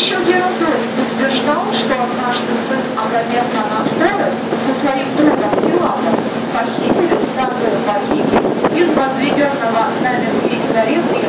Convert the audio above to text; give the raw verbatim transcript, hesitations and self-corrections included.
Еще Геродот утверждал, что однажды сын Агамемнона Орест со своим другом Пилатом похитили статую богини из возведенного на медведя древней